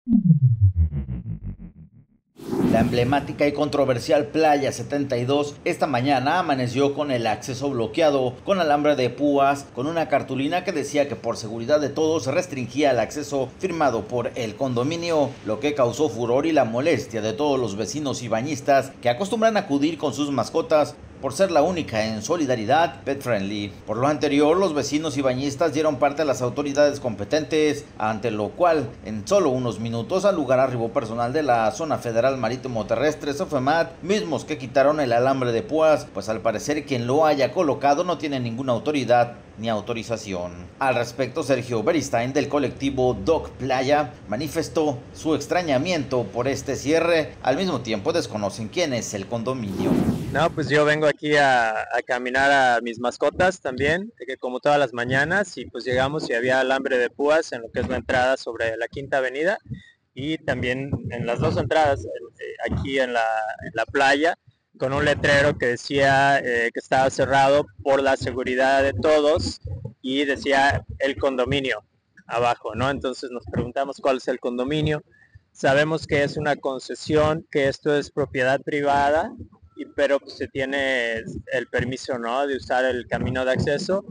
La emblemática y controversial Playa 72 esta mañana amaneció con el acceso bloqueado, con alambre de púas, con una cartulina que decía que por seguridad de todos se restringía el acceso firmado por el condominio, lo que causó furor y la molestia de todos los vecinos y bañistas que acostumbran acudir con sus mascotas por ser la única en solidaridad pet friendly. Por lo anterior, los vecinos y bañistas dieron parte a las autoridades competentes, ante lo cual en solo unos minutos al lugar arribó personal de la Zona Federal Marítimo Terrestre, Sofemat, mismos que quitaron el alambre de púas, pues al parecer quien lo haya colocado no tiene ninguna autoridad ni autorización. Al respecto, Sergio Beristain del colectivo Doc Playa manifestó su extrañamiento por este cierre, al mismo tiempo desconocen quién es el condominio. No, pues yo vengo aquí a caminar a mis mascotas también, que como todas las mañanas, y pues llegamos y había alambre de púas en lo que es la entrada sobre la Quinta Avenida y también en las dos entradas, aquí en la playa, con un letrero que decía que estaba cerrado por la seguridad de todos y decía el condominio abajo, ¿no? Entonces nos preguntamos cuál es el condominio. Sabemos que es una concesión, que esto es propiedad privada, pero pues, se tiene el permiso, ¿no?, de usar el camino de acceso.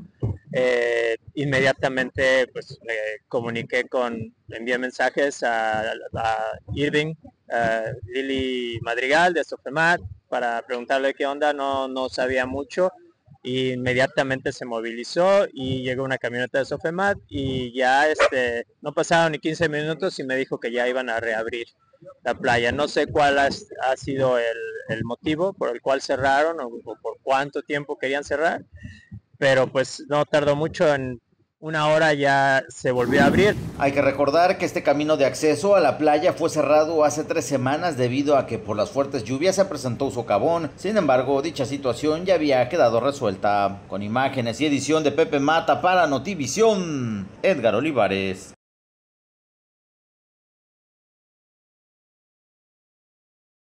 Inmediatamente pues comuniqué envié mensajes a Irving, Lili Madrigal de Sofemat para preguntarle qué onda, no sabía mucho. Y inmediatamente se movilizó y llegó una camioneta de Sofemat y ya no pasaron ni 15 minutos y me dijo que ya iban a reabrir la playa. No sé cuál ha sido el motivo por el cual cerraron o por cuánto tiempo querían cerrar, pero pues no tardó mucho, en una hora ya se volvió a abrir. Hay que recordar que este camino de acceso a la playa fue cerrado hace 3 semanas debido a que por las fuertes lluvias se presentó un socavón. Sin embargo, dicha situación ya había quedado resuelta. Con imágenes y edición de Pepe Mata para Notivisión, Edgar Olivares.